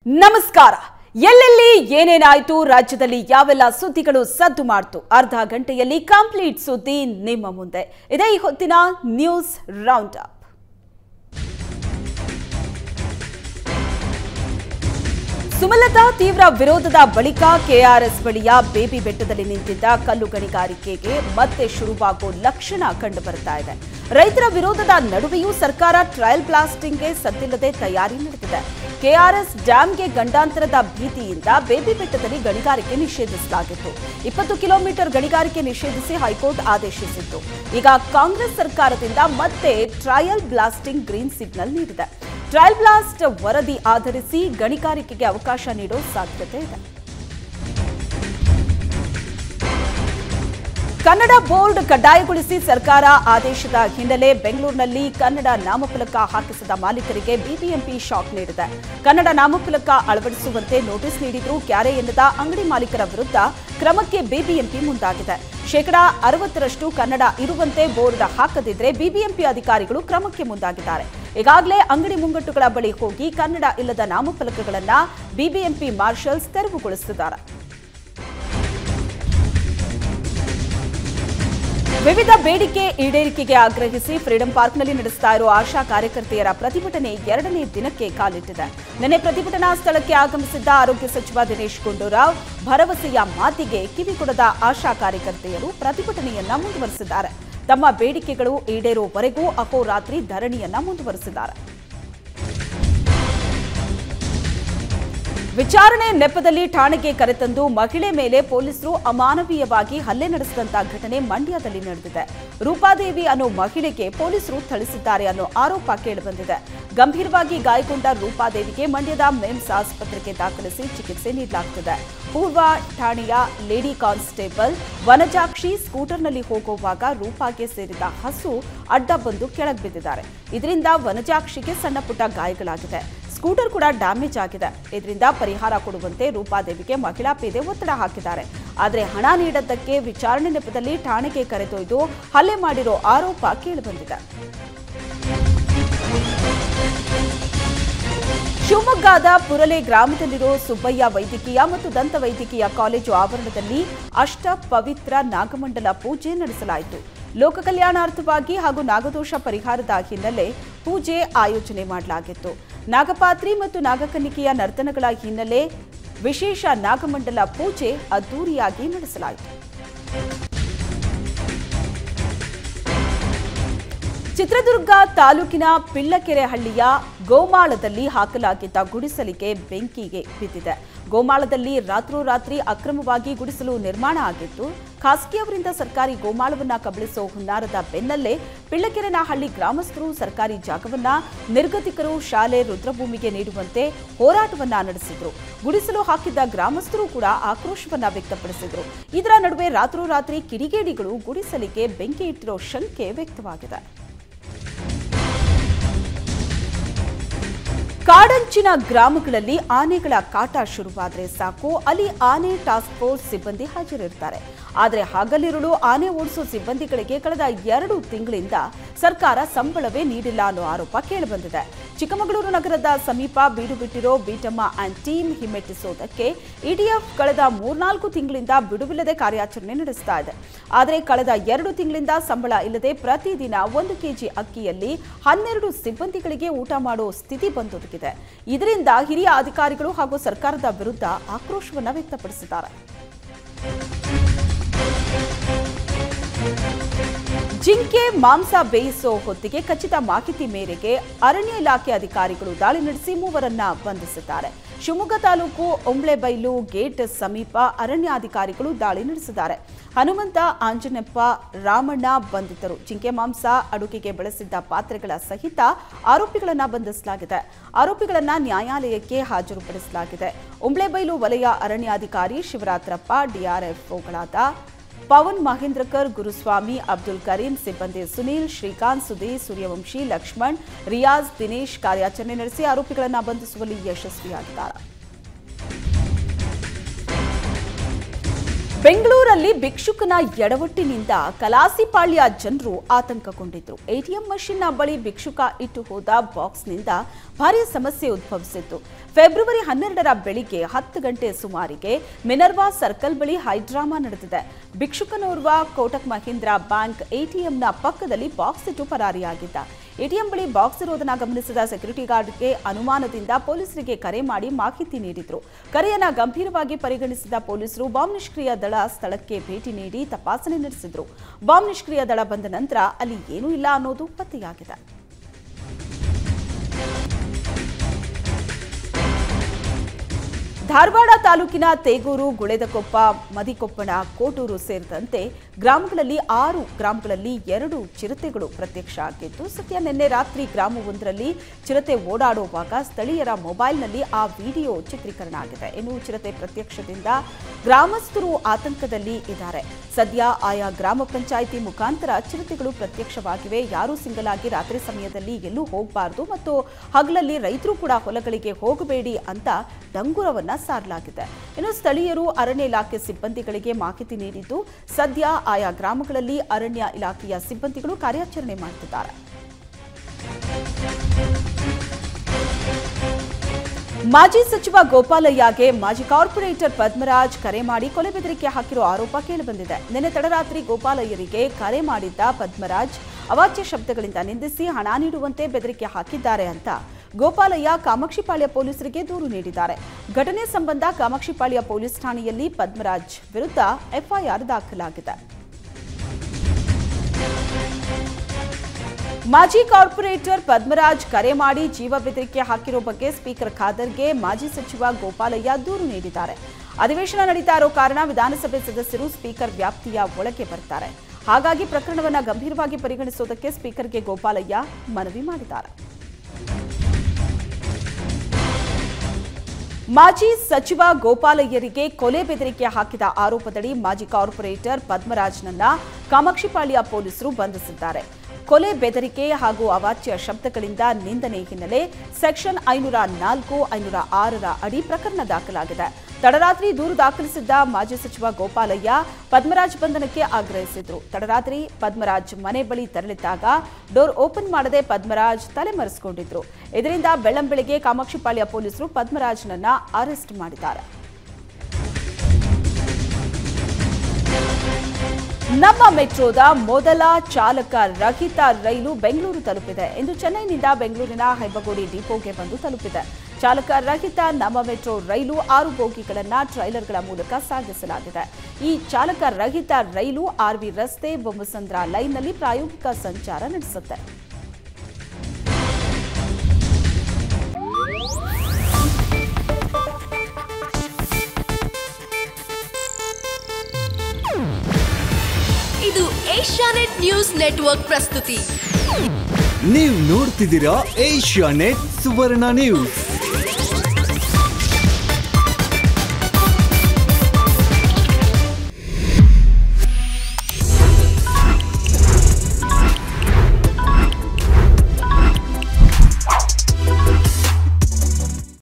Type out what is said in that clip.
ನಮಸ್ಕಾರ. ಎಲ್ಲೆಲ್ಲಿ ಏನೇನಾಯಿತು, ರಾಜ್ಯದಲ್ಲಿ ಯಾವೆಲ್ಲ ಸುದ್ದಿಗಳು ಸದ್ದು ಮಾಡ್ತು, ಅರ್ಧ ಗಂಟೆಯಲ್ಲಿ ಕಂಪ್ಲೀಟ್ ಸುದ್ದಿ ನಿಮ್ಮ ಮುಂದೆ. ಇದೇ ಈ ಹೊತ್ತಿನ ನ್ಯೂಸ್ ರೌಂಡ್ ಅಪ್. ಸುಮಲತಾ ತೀವ್ರ ವಿರೋಧದ ಬಳಿಕ ಕೆಆರ್ಎಸ್ ಬಳಿಯ ಬೇಬಿ ಬೆಟ್ಟದಲ್ಲಿ ನಿಂತಿದ್ದ ಕಲ್ಲು ಗಣಿಗಾರಿಕೆಗೆ ಮತ್ತೆ ಶುರುವಾಗುವ ಲಕ್ಷಣ ಕಂಡುಬರುತ್ತಾ ಇದೆ. ರೈತರ ವಿರೋಧದ ನಡುವೆಯೂ ಸರ್ಕಾರ ಟ್ರಯಲ್ ಬ್ಲಾಸ್ಟಿಂಗ್ಗೆ ಸದ್ದಿಲ್ಲದೆ ತಯಾರಿ ನಡೆದಿದೆ. ಕೆಆರ್ಎಸ್ ಡ್ಯಾಂಗೆ ಗಂಡಾಂತರದ ಭೀತಿಯಿಂದ ಬೇಬಿ ಬೆಟ್ಟದಲ್ಲಿ ಗಣಿಗಾರಿಕೆ ನಿಷೇಧಿಸಲಾಗಿತ್ತು. 20 ಕಿಲೋಮೀಟರ್ ಗಣಿಗಾರಿಕೆ ನಿಷೇಧಿಸಿ ಹೈಕೋರ್ಟ್ ಆದೇಶಿಸಿತ್ತು. ಈಗ ಕಾಂಗ್ರೆಸ್ ಸರ್ಕಾರದಿಂದ ಮತ್ತೆ ಟ್ರಯಲ್ ಬ್ಲಾಸ್ಟಿಂಗ್ ಗ್ರೀನ್ ಸಿಗ್ನಲ್ ನೀಡಿದೆ. ಟ್ರಯಲ್ ಬ್ಲಾಸ್ಟ್ ವರದಿ ಆಧರಿಸಿ ಗಣಿಗಾರಿಕೆಗೆ ಅವಕಾಶ ನೀಡೋ ಸಾಧ್ಯತೆ ಇದೆ. ಕನ್ನಡ ಬೋರ್ಡ್ ಕಡ್ಡಾಯಗೊಳಿಸಿ ಸರ್ಕಾರ ಆದೇಶದ ಹಿನ್ನೆಲೆ ಬೆಂಗಳೂರಿನಲ್ಲಿ ಕನ್ನಡ ನಾಮಫಲಕ ಹಾಕಿಸದ ಮಾಲೀಕರಿಗೆ ಬಿಬಿಎಂಪಿ ಶಾಕ್ ನೀಡಿದೆ. ಕನ್ನಡ ನಾಮಫಲಕ ಅಳವಡಿಸುವಂತೆ ನೋಟಿಸ್ ನೀಡಿದ್ರೂ ಕ್ಯಾರೆ ಎನ್ನದ ಅಂಗಡಿ ಮಾಲೀಕರ ವಿರುದ್ಧ ಕ್ರಮಕ್ಕೆ ಬಿಬಿಎಂಪಿ ಮುಂದಾಗಿದೆ. 60% ಕನ್ನಡ ಇರುವಂತೆ ಬೋರ್ಡ್ ಹಾಕದಿದ್ರೆ ಬಿಬಿಎಂಪಿ ಅಧಿಕಾರಿಗಳು ಕ್ರಮಕ್ಕೆ ಮುಂದಾಗಿದ್ದಾರೆ. ಈಗಾಗಲೇ ಅಂಗಡಿ ಮುಂಗಟ್ಟುಗಳ ಬಳಿ ಹೋಗಿ ಕನ್ನಡ ಇಲ್ಲದ ನಾಮಫಲಕಗಳನ್ನು ಬಿಬಿಎಂಪಿ ಮಾರ್ಷಲ್ಸ್ ತೆರವುಗೊಳಿಸಿದ್ದಾರೆ. ವಿವಿಧ ಬೇಡಿಕೆ ಈಡೇರಿಕೆಗೆ ಆಗ್ರಹಿಸಿ ಫ್ರೀಡಂ ಪಾರ್ಕ್ನಲ್ಲಿ ನಡೆಸ್ತಾ ಇರುವ ಆಶಾ ಕಾರ್ಯಕರ್ತೆಯರ ಪ್ರತಿಭಟನೆ 2ನೇ ದಿನಕ್ಕೆ ಕಾಲಿಟ್ಟಿದೆ. ನಿನ್ನೆ ಪ್ರತಿಭಟನಾ ಸ್ಥಳಕ್ಕೆ ಆಗಮಿಸಿದ್ದ ಆರೋಗ್ಯ ಸಚಿವ ದಿನೇಶ್ ಗುಂಡೂರಾವ್ ಭರವಸೆಯ ಮಾತಿಗೆ ಕಿವಿಗೊಡದ ಆಶಾ ಕಾರ್ಯಕರ್ತೆಯರು ಪ್ರತಿಭಟನೆಯನ್ನ ಮುಂದುವರೆಸಿದ್ದಾರೆ. ತಮ್ಮ ಬೇಡಿಕೆಗಳು ಈಡೇರುವವರೆಗೂ ಅಹೋರಾತ್ರಿ ಧರಣಿಯನ್ನ ಮುಂದುವರೆಸಿದ್ದಾರೆ. ವಿಚಾರಣೆ ನೆಪದಲ್ಲಿ ಠಾಣೆಗೆ ಕರೆತಂದು ಮಹಿಳೆ ಮೇಲೆ ಪೊಲೀಸರು ಅಮಾನವೀಯವಾಗಿ ಹಲ್ಲೆ ನಡೆಸಿದಂತ ಘಟನೆ ಮಂಡ್ಯದಲ್ಲಿ ನಡೆದಿದೆ. ರೂಪಾದೇವಿ ಅನ್ನೋ ಮಹಿಳೆಗೆ ಪೊಲೀಸರು ಥಳಿಸಿದ್ದಾರೆ ಅನ್ನೋ ಆರೋಪ ಕೇಳಿಬಂದಿದೆ. ಗಂಭೀರವಾಗಿ ಗಾಯಗೊಂಡ ರೂಪಾದೇವಿಗೆ ಮಂಡ್ಯದ ಮೇಮ್ಸ್ ಆಸ್ಪತ್ರೆಗೆ ದಾಖಲಿಸಿ ಚಿಕಿತ್ಸೆ ನೀಡಲಾಗುತ್ತಿದೆ. ಪೂರ್ವ ಠಾಣೆಯ ಲೇಡಿ ಕಾನ್ಸ್ಟೇಬಲ್ ವನಜಾಕ್ಷಿ ಸ್ಕೂಟರ್ನಲ್ಲಿ ಹೋಗುವಾಗ ರೂಪಾಗೆ ಸೇರಿದ ಹಸು ಅಡ್ಡ ಬಂದು ಕೆಳಗೆ ಬಿದ್ದಿದ್ದಾರೆ. ಇದರಿಂದ ವನಜಾಕ್ಷಿಗೆ ಸಣ್ಣ ಪುಟ್ಟ ಗಾಯಗಳಾಗಿದೆ. ಸ್ಕೂಟರ್ ಕೂಡ ಡ್ಯಾಮೇಜ್ ಆಗಿದೆ. ಇದರಿಂದ ಪರಿಹಾರ ಕೊಡುವಂತೆ ರೂಪಾದೇವಿಗೆ ಮಹಿಳಾ ಪೇದೆ ಒತ್ತಡ ಹಾಕಿದ್ದಾರೆ. ಆದರೆ ಹಣ ನೀಡದ್ದಕ್ಕೆ ವಿಚಾರಣೆ ನೆಪದಲ್ಲಿ ಠಾಣೆಗೆ ಕರೆದೊಯ್ದು ಹಲ್ಲೆ ಮಾಡಿರೋ ಆರೋಪ ಕೇಳಿಬಂದಿದೆ. ಶಿವಮೊಗ್ಗದ ಪುರಲೆ ಗ್ರಾಮದಲ್ಲಿರೋ ಸುಬ್ಬಯ್ಯ ವೈದ್ಯಕೀಯ ಮತ್ತು ದಂತ ವೈದ್ಯಕೀಯ ಕಾಲೇಜು ಆವರಣದಲ್ಲಿ ಅಷ್ಟ ಪವಿತ್ರ ನಾಗಮಂಡಲ ಪೂಜೆ ನಡೆಸಲಾಯಿತು. ಲೋಕ ಕಲ್ಯಾಣಾರ್ಥವಾಗಿ ಹಾಗೂ ನಾಗದೋಷ ಪರಿಹಾರದ ಹಿನ್ನೆಲೆ ಪೂಜೆ ಆಯೋಜನೆ ಮಾಡಲಾಗಿತ್ತು. ನಾಗಪಾತ್ರಿ ಮತ್ತು ನಾಗಕನ್ನಿಕೆಯ ನರ್ತನಗಳ ಹಿನ್ನೆಲೆ ವಿಶೇಷ ನಾಗಮಂಡಲ ಪೂಜೆ ಅದ್ದೂರಿಯಾಗಿ ನಡೆಸಲಾಯಿತು. ಚಿತ್ರದುರ್ಗ ತಾಲೂಕಿನ ಪಿಳ್ಳಕೆರೆಹಳ್ಳಿಯ ಗೋಮಾಳದಲ್ಲಿ ಹಾಕಲಾಗಿದ್ದ ಗುಡಿಸಲಿಗೆ ಬೆಂಕಿಗೆ ಬಿದ್ದಿದೆ. ಗೋಮಾಳದಲ್ಲಿ ರಾತ್ರೋರಾತ್ರಿ ಅಕ್ರಮವಾಗಿ ಗುಡಿಸಲು ನಿರ್ಮಾಣ ಆಗಿತ್ತು. ಖಾಸಗಿಯವರಿಂದ ಸರ್ಕಾರಿ ಗೋಮಾಳವನ್ನ ಕಬಳಿಸೋ ಹುನ್ನಾರದ ಬೆನ್ನಲ್ಲೇ ಪಿಳ್ಳಕೆರೆನಹಳ್ಳಿ ಗ್ರಾಮಸ್ಥರು ಸರ್ಕಾರಿ ಜಾಗವನ್ನ ನಿರ್ಗತಿಕರು ಶಾಲೆ ರುದ್ರಭೂಮಿಗೆ ನೀಡುವಂತೆ ಹೋರಾಟವನ್ನ ನಡೆಸಿದ್ರು. ಗುಡಿಸಲು ಹಾಕಿದ್ದ ಗ್ರಾಮಸ್ಥರು ಕೂಡ ಆಕ್ರೋಶವನ್ನ ವ್ಯಕ್ತಪಡಿಸಿದ್ರು. ಇದರ ನಡುವೆ ರಾತ್ರೋರಾತ್ರಿ ಕಿಡಿಗೇಡಿಗಳು ಗುಡಿಸಲಿಗೆ ಬೆಂಕಿ ಇಟ್ಟಿರೋ ಶಂಕೆ ವ್ಯಕ್ತವಾಗಿದೆ. ಕಾಡಂಚಿನ ಗ್ರಾಮಗಳಲ್ಲಿ ಆನೆಗಳ ಕಾಟ ಶುರುವಾದರೆ ಸಾಕು, ಅಲ್ಲಿ ಆನೆ ಟಾಸ್ಕ್ ಫೋರ್ಸ್ ಸಿಬ್ಬಂದಿ ಹಾಜರಿರ್ತಾರೆ. ಆದರೆ ಹಗಲಿರುಳು ಆನೆ ಓಡಿಸೋ ಸಿಬ್ಬಂದಿಗಳಿಗೆ ಕಳೆದ 2 ತಿಂಗಳಿಂದ ಸರ್ಕಾರ ಸಂಬಳವೇ ನೀಡಿಲ್ಲ ಅನ್ನೋ ಆರೋಪ ಕೇಳಿಬಂದಿದೆ. ಚಿಕ್ಕಮಗಳೂರು ನಗರದ ಸಮೀಪ ಬೀಡು ಬಿಟ್ಟಿರೋ ಬೀಟಮ್ಮ ಆ್ಯಂಡ್ ಟೀಮ್ ಹಿಮ್ಮೆಟ್ಟಿಸೋದಕ್ಕೆ ಇಡಿಎಫ್ ಕಳೆದ 3-4 ತಿಂಗಳಿಂದ ಬಿಡುವಿಲ್ಲದೆ ಕಾರ್ಯಾಚರಣೆ ನಡೆಸ್ತಾ ಇದೆ. ಆದರೆ ಕಳೆದ 2 ತಿಂಗಳಿಂದ ಸಂಬಳ ಇಲ್ಲದೆ ಪ್ರತಿದಿನ 1 ಕೆಜಿ ಅಕ್ಕಿಯಲ್ಲಿ 12 ಸಿಬ್ಬಂದಿಗಳಿಗೆ ಊಟ ಮಾಡೋ ಸ್ಥಿತಿ ಬಂದೊದಗಿದೆ. ಇದರಿಂದ ಹಿರಿಯ ಅಧಿಕಾರಿಗಳು ಹಾಗೂ ಸರ್ಕಾರದ ವಿರುದ್ಧ ಆಕ್ರೋಶವನ್ನು ವ್ಯಕ್ತಪಡಿಸಿದ್ದಾರೆ. ಜಿಂಕೆ ಮಾಂಸ ಬೇಯಿಸೋ ಹೊತ್ತಿಗೆ ಖಚಿತ ಮಾಹಿತಿ ಮೇರೆಗೆ ಅರಣ್ಯ ಇಲಾಖೆ ಅಧಿಕಾರಿಗಳು ದಾಳಿ ನಡೆಸಿ 3ವರನ್ನ ಬಂಧಿಸಿದ್ದಾರೆ. ಶಿವಮೊಗ್ಗ ತಾಲೂಕು ಒಂಬ್ಳೆಬೈಲು ಗೇಟ್ ಸಮೀಪ ಅರಣ್ಯಾಧಿಕಾರಿಗಳು ದಾಳಿ ನಡೆಸಿದ್ದಾರೆ. ಹನುಮಂತ, ಆಂಜನಪ್ಪ, ರಾಮಣ್ಣ ಬಂಧಿತರು. ಜಿಂಕೆ ಮಾಂಸ ಅಡುಗೆಗೆ ಬಳಸಿದ್ದ ಪಾತ್ರೆಗಳ ಸಹಿತ ಆರೋಪಿಗಳನ್ನ ಬಂಧಿಸಲಾಗಿದೆ. ಆರೋಪಿಗಳನ್ನ ನ್ಯಾಯಾಲಯಕ್ಕೆ ಹಾಜರುಪಡಿಸಲಾಗಿದೆ. ಒಂಬ್ಳೆಬೈಲು ವಲಯ ಅರಣ್ಯಾಧಿಕಾರಿ ಶಿವರಾತ್ರಪ್ಪ, ಡಿಆರ್ಎಫ್ಒಗಳಾದ ಪವನ್ ಮಹೇಂದ್ರಕರ್, ಗುರುಸ್ವಾಮಿ, ಅಬ್ದುಲ್ ಕರೀಂ, ಸಿಬ್ಬಂದಿ ಸುನೀಲ್, ಶ್ರೀಕಾಂತ್, ಸುಧೀರ್, ಸೂರ್ಯವಂಶಿ, ಲಕ್ಷ್ಮಣ್, ರಿಯಾಜ್, ದಿನೇಶ್ ಕಾರ್ಯಾಚರಣೆ ನಡೆಸಿ ಆರೋಪಿಗಳನ್ನು ಬಂಧಿಸುವಲ್ಲಿ ಯಶಸ್ವಿಯಾಗಿದ್ದಾರೆ. ಬೆಂಗಳೂರಲ್ಲಿ ಭಿಕ್ಷುಕನ ಎಡವಟ್ಟಿನಿಂದ ಕಲಾಸಿಪಾಳ್ಯ ಜನರು ಆತಂಕಗೊಂಡಿದ್ರು. ಎಟಿಎಂ ಮಷಿನ್ನ ಬಳಿ ಭಿಕ್ಷುಕ ಇಟ್ಟು ಹೋದ ಬಾಕ್ಸ್ನಿಂದ ಭಾರೀ ಸಮಸ್ಯೆ ಉದ್ಭವಿಸಿತ್ತು. ಫೆಬ್ರವರಿ 12ರ ಬೆಳಿಗ್ಗೆ 10 ಗಂಟೆ ಸುಮಾರಿಗೆ ಮಿನರ್ವಾ ಸರ್ಕಲ್ ಬಳಿ ಹೈಡ್ರಾಮಾ ನಡೆದಿದೆ. ಭಿಕ್ಷುಕನೋರ್ವ ಕೋಟಕ್ ಮಹೀಂದ್ರಾ ಬ್ಯಾಂಕ್ ಎಟಿಎಂನ ಪಕ್ಕದಲ್ಲಿ ಬಾಕ್ಸ್ ಇಟ್ಟು ಪರಾರಿಯಾಗಿದ್ದ. ಎಟಿಎಂ ಬಳಿ ಬಾಕ್ಸ್ ಇರೋದನ್ನ ಗಮನಿಸಿದ ಸೆಕ್ಯೂರಿಟಿ ಗಾರ್ಡ್ಗೆ ಅನುಮಾನದಿಂದ ಪೊಲೀಸರಿಗೆ ಕರೆ ಮಾಡಿ ಮಾಹಿತಿ ನೀಡಿದ್ರು. ಕರೆಯನ್ನ ಗಂಭೀರವಾಗಿ ಪರಿಗಣಿಸಿದ ಪೊಲೀಸರು ಬಾಂಬ್ ನಿಷ್ಕ್ರಿಯ ದಳ ಸ್ಥಳಕ್ಕೆ ಭೇಟಿ ನೀಡಿ ತಪಾಸಣೆ ನಡೆಸಿದ್ರು. ಬಾಂಬ್ ನಿಷ್ಕ್ರಿಯ ದಳ ಬಂದ ನಂತರ ಅಲ್ಲಿ ಏನೂ ಇಲ್ಲ ಅನ್ನೋದು ಪತ್ತೆಯಾಗಿದೆ. ಧಾರವಾಡ ತಾಲೂಕಿನ ತೇಗೂರು, ಗುಳೇದಕೊಪ್ಪ, ಮದಿಕೊಪ್ಪಣ, ಕೋಟೂರು ಸೇರಿದಂತೆ ಗ್ರಾಮಗಳಲ್ಲಿ 6 ಗ್ರಾಮಗಳಲ್ಲಿ 2 ಚಿರತೆಗಳು ಪ್ರತ್ಯಕ್ಷ ಆಗಿದ್ದು, ಸದ್ಯ ನಿನ್ನೆ ರಾತ್ರಿ ಗ್ರಾಮವೊಂದರಲ್ಲಿ ಚಿರತೆ ಓಡಾಡುವಾಗ ಸ್ಥಳೀಯರ ಮೊಬೈಲ್ನಲ್ಲಿ ಆ ವಿಡಿಯೋ ಚಿತ್ರೀಕರಣ ಆಗಿದೆ. ಇನ್ನು ಚಿರತೆ ಪ್ರತ್ಯಕ್ಷದಿಂದ ಗ್ರಾಮಸ್ಥರು ಆತಂಕದಲ್ಲಿ ಇದ್ದಾರೆ. ಸದ್ಯ ಆಯಾ ಗ್ರಾಮ ಪಂಚಾಯಿತಿ ಮುಖಾಂತರ ಚಿರತೆಗಳು ಪ್ರತ್ಯಕ್ಷವಾಗಿವೆ. ಯಾರೂ ಸಿಂಗಲ್ ಆಗಿ ರಾತ್ರಿ ಸಮಯದಲ್ಲಿ ಎಲ್ಲೂ ಹೋಗಬಾರದು ಮತ್ತು ಹಗಲಲ್ಲಿ ರೈತರು ಕೂಡ ಹೊಲಗಳಿಗೆ ಹೋಗಬೇಡಿ ಅಂತ ಡಂಗುರವನ್ನ ಸಾರಲಾಗಿದೆ. ಇನ್ನು ಸ್ಥಳೀಯರು ಅರಣ್ಯ ಇಲಾಖೆ ಸಿಬ್ಬಂದಿಗಳಿಗೆ ಮಾಹಿತಿ ನೀಡಿದ್ದು, ಸದ್ಯ ಆಯಾ ಗ್ರಾಮಗಳಲ್ಲಿ ಅರಣ್ಯ ಇಲಾಖೆಯ ಸಿಬ್ಬಂದಿಗಳು ಕಾರ್ಯಾಚರಣೆ ಮಾಡುತ್ತಿದ್ದಾರೆ. ಮಾಜಿ ಸಚಿವ ಗೋಪಾಲಯ್ಯಗೆ ಮಾಜಿ ಕಾರ್ಪೊರೇಟರ್ ಪದ್ಮರಾಜ್ ಕರೆ ಮಾಡಿ ಕೊಲೆ ಬೆದರಿಕೆ ಹಾಕಿರೋ ಆರೋಪ ಕೇಳಿಬಂದಿದೆ. ನಿನ್ನೆ ತಡರಾತ್ರಿ ಗೋಪಾಲಯ್ಯರಿಗೆ ಕರೆ ಮಾಡಿದ್ದ ಪದ್ಮರಾಜ್ ಅವಾಚ್ಯ ಶಬ್ದಗಳಿಂದ ನಿಂದಿಸಿ ಹಣ ನೀಡುವಂತೆ ಬೆದರಿಕೆ ಹಾಕಿದ್ದಾರೆ ಅಂತ ಗೋಪಾಲಯ್ಯ ಕಾಮಾಕ್ಷಿಪಾಳ್ಯ ಪೊಲೀಸರಿಗೆ ದೂರು ನೀಡಿದ್ದಾರೆ. ಘಟನೆ ಸಂಬಂಧ ಕಾಮಾಕ್ಷಿಪಾಳ್ಯ ಪೊಲೀಸ್ ಠಾಣೆಯಲ್ಲಿ ಪದ್ಮರಾಜ್ ವಿರುದ್ಧ ಎಫ್ಐಆರ್ ದಾಖಲಾಗಿದೆ. ಮಾಜಿ ಕಾರ್ಪೊರೇಟರ್ ಪದ್ಮರಾಜ್ ಕರೆ ಮಾಡಿ ಜೀವ ಬೆದರಿಕೆ ಹಾಕಿರೋ ಬಗ್ಗೆ ಸ್ಪೀಕರ್ ಖಾದರ್ಗೆ ಮಾಜಿ ಸಚಿವ ಗೋಪಾಲಯ್ಯ ದೂರು ನೀಡಿದ್ದಾರೆ. ಅಧಿವೇಶನ ನಡೀತಾ ಇರೋ ಕಾರಣ ವಿಧಾನಸಭೆ ಸದಸ್ಯರು ಸ್ಪೀಕರ್ ವ್ಯಾಪ್ತಿಯ ಒಳಗೆ ಬರ್ತಾರೆ. ಹಾಗಾಗಿ ಪ್ರಕರಣವನ್ನು ಗಂಭೀರವಾಗಿ ಪರಿಗಣಿಸುವುದಕ್ಕೆ ಸ್ಪೀಕರ್ಗೆ ಗೋಪಾಲಯ್ಯ ಮನವಿ ಮಾಡಿದ್ದಾರೆ. ಮಾಜಿ ಸಚಿವ ಗೋಪಾಲಯ್ಯರಿಗೆ ಕೊಲೆ ಬೆದರಿಕೆ ಹಾಕಿದ ಆರೋಪದಡಿ ಮಾಜಿ ಕಾರ್ಪೊರೇಟರ್ ಪದ್ಮರಾಜ್ನನ್ನ ಕಾಮಾಕ್ಷಿಪಾಳ್ಯ ಪೊಲೀಸರು ಬಂಧಿಸಿದ್ದಾರೆ. ಕೊಲೆ ಬೆದರಿಕೆ ಹಾಗೂ ಅವಾಚ್ಯ ಶಬ್ದಗಳಿಂದ ನಿಂದನೆ ಹಿನ್ನೆಲೆ ಸೆಕ್ಷನ್ 504, 506 ಅಡಿ ಪ್ರಕರಣ ದಾಖಲಾಗಿದೆ. ತಡರಾತ್ರಿ ದೂರು ದಾಖಲಿಸಿದ್ದ ಮಾಜಿ ಸಚಿವ ಗೋಪಾಲಯ್ಯ ಪದ್ಮರಾಜ್ ಬಂಧನಕ್ಕೆ ಆಗ್ರಹಿಸಿದ್ರು. ತಡರಾತ್ರಿ ಪದ್ಮರಾಜ್ ಮನೆ ಬಳಿ ತೆರಳಿದ್ದಾಗ ಡೋರ್ ಓಪನ್ ಮಾಡದೆ ಪದ್ಮರಾಜ್ ತಲೆಮರೆಸಿಕೊಂಡಿದ್ರು. ಇದರಿಂದ ಬೆಳ್ಳಂಬೆಳಗ್ಗೆ ಕಾಮಾಕ್ಷಿಪಾಳ್ಯ ಪೊಲೀಸರು ಪದ್ಮರಾಜ್ನನ್ನ ಅರೆಸ್ಟ್ ಮಾಡಿದ್ದಾರೆ. ನಮ್ಮ ಮೆಟ್ರೋದ ಮೊದಲ ಚಾಲಕ ರಹಿತ ರೈಲು ಬೆಂಗಳೂರು ತಲುಪಿದೆ. ಇಂದು ಚೆನ್ನೈನಿಂದ ಬೆಂಗಳೂರಿನ ಹೆಬ್ಬಗೋಡಿ ಡಿಪೋಗೆ ಬಂದು ತಲುಪಿದೆ. ಚಾಲಕ ರಹಿತ ನಮ್ಮ ಮೆಟ್ರೋ ರೈಲು 6 ಬೋಗಿಗಳನ್ನು ಟ್ರೈಲರ್ಗಳ ಮೂಲಕ ಸಾಗಿಸಲಾಗಿದೆ. ಈ ಚಾಲಕ ರಹಿತ ರೈಲು ಆರ್ವಿ ರಸ್ತೆ ಬೊಮ್ಮಸಂದ್ರ ಲೈನ್ನಲ್ಲಿ ಪ್ರಾಯೋಗಿಕ ಸಂಚಾರ ನಡೆಸುತ್ತೆ. ಇದು ಏಷ್ಯಾನೆಟ್ ನ್ಯೂಸ್ ನೆಟ್ವರ್ಕ್ ಪ್ರಸ್ತುತಿ. ನೀವು ನೋಡ್ತಿದ್ದೀರಾ ಏಷ್ಯಾನೆಟ್ ಸುವರ್ಣ ನ್ಯೂಸ್.